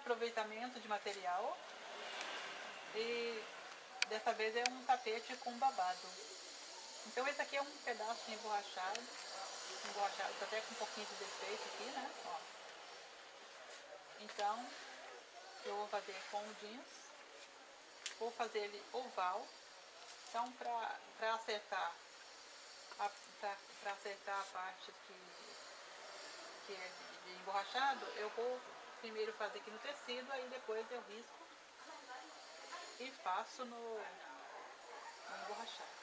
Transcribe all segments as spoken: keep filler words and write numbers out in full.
reaproveitamento de material. E dessa vez é um tapete com babado. Então esse aqui é um pedaço emborrachado. Emborrachado, tá até com um pouquinho de defeito aqui, né? Ó. Então, eu vou fazer com o jeans. Vou fazer ele oval. Então, pra, pra acertar a, pra, pra acertar a parte que, que é de, de emborrachado, eu vou primeiro fazer aqui no tecido, aí depois eu risco e faço no, no emborrachado.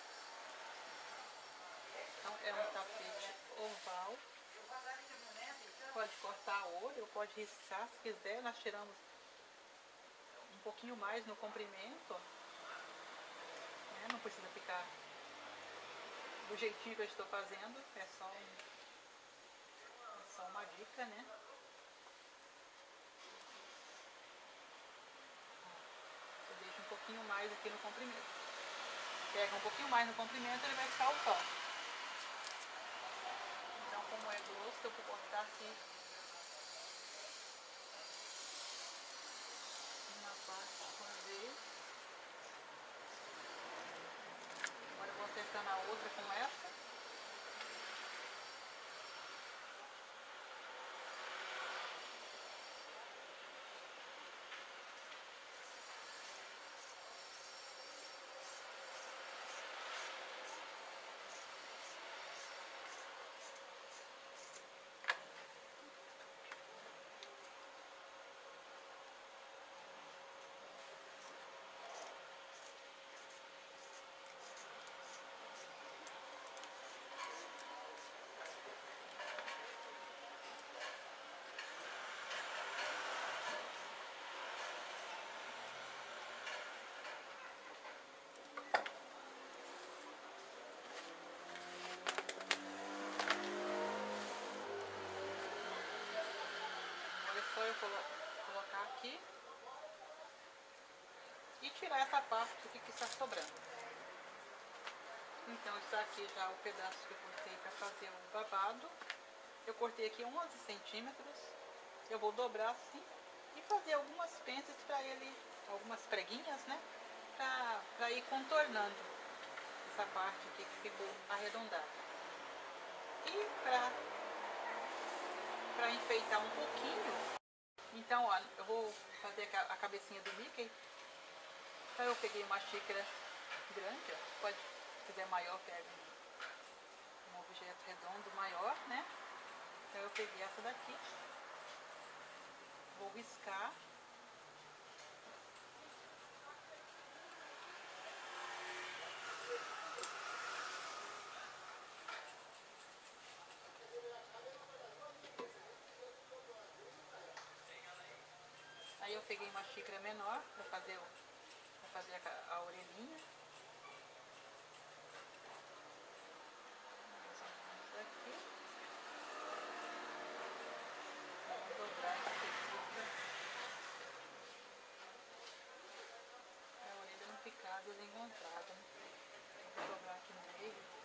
Então é um tapete oval. Pode cortar a olho, ou pode riscar se quiser. Nós tiramos um pouquinho mais no comprimento, né? Não precisa ficar do jeitinho que eu estou fazendo, é só, um, é só uma dica, né? Você deixa um pouquinho mais aqui no comprimento. Pega um pouquinho mais no comprimento, ele vai ficar o pão. Então, como é grosso, eu vou cortar aqui uma parte de uma vez. Agora eu vou acertando a outra com essa. Só eu colo colocar aqui e tirar essa parte aqui que está sobrando. Então está aqui já o pedaço que eu cortei para fazer o babado. Eu cortei aqui onze centímetros. Eu vou dobrar assim e fazer algumas pentas para ele, algumas preguinhas, né? Para ir contornando essa parte aqui que ficou arredondada. E para para enfeitar um pouquinho, então, ó, eu vou fazer a cabecinha do Mickey. Então eu peguei uma xícara grande, ó. Pode, se quiser maior, pega um objeto redondo maior, né? Então eu peguei essa daqui. Vou riscar. Aí eu peguei uma xícara menor para fazer, pra fazer a, a orelhinha. Mais ou menos aqui. Vamos dobrar esse tecido para a orelha não ficar desencontrada, né? Vou dobrar aqui no meio.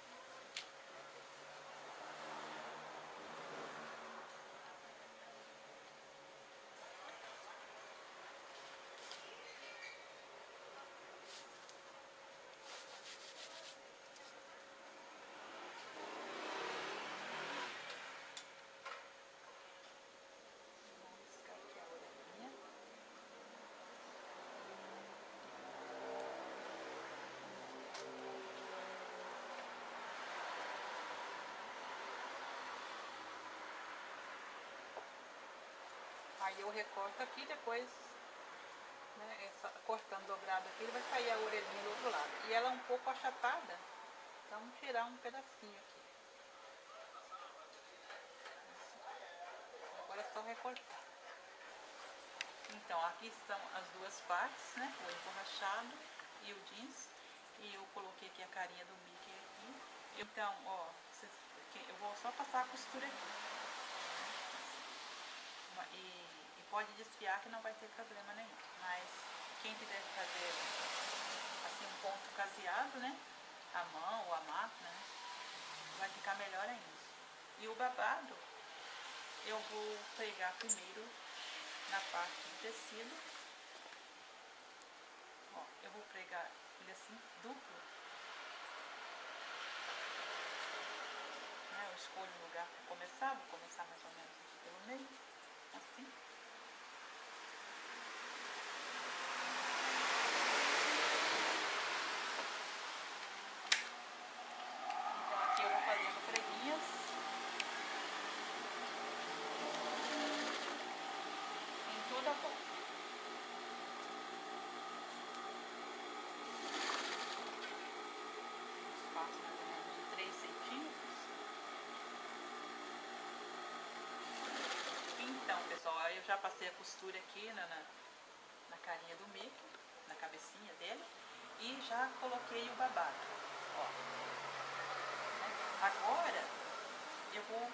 Aí eu recorto aqui, depois, né, essa, cortando dobrado aqui, ele vai sair a orelhinha do outro lado. E ela é um pouco achatada, então vamos tirar um pedacinho aqui. Agora é só recortar. Então, aqui estão as duas partes, né, o emborrachado e o jeans. E eu coloquei aqui a carinha do Mickey aqui. Então, ó, eu vou só passar a costura aqui. E, e pode desfiar que não vai ter problema nenhum. Mas quem quiser fazer assim um ponto caseado, né? A mão ou a máquina, né? Vai ficar melhor ainda. E o babado eu vou pregar primeiro na parte do tecido. Ó, eu vou pregar ele assim, duplo. Né, eu escolho o lugar para começar, vou começar mais ou menos aqui pelo meio, assim. Então aqui eu vou fazendo preguinhas. Em toda a ponta. Espaço mais ou menos de três centímetros. Então, pessoal, aí eu já passei a costura aqui na, na, na carinha do Mickey, na cabecinha dele, e já coloquei o babado. Ó. Agora eu vou,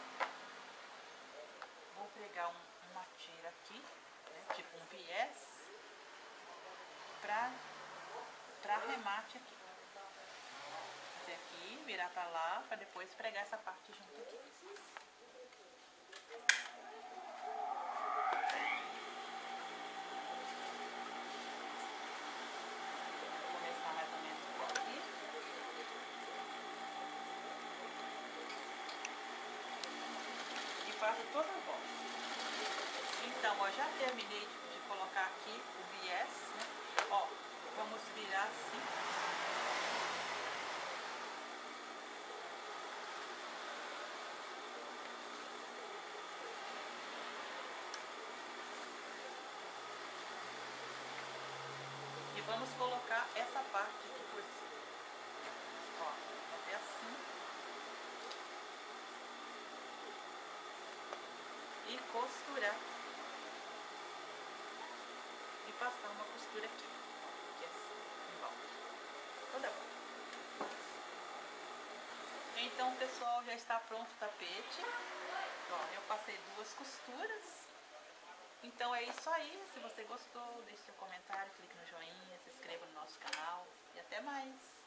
vou pregar um, uma tira aqui, né, tipo um viés, pra, pra remate aqui. Fazer aqui, virar pra lá, pra depois pregar essa parte junto aqui. Vou começar mais ou menos por aqui. E faço toda a volta. Então, ó, já terminei de, de colocar aqui o viés, né? Ó, vamos virar assim. E vamos colocar essa parte aqui por cima. Ó, até assim. E costurar. E passar uma costura aqui. Aqui assim, em volta. Toda volta. Então, pessoal, já está pronto o tapete. Ó, eu passei duas costuras. Então é isso aí. Se você gostou, deixe seu comentário, clique no joinha, se inscreva no nosso canal. E até mais!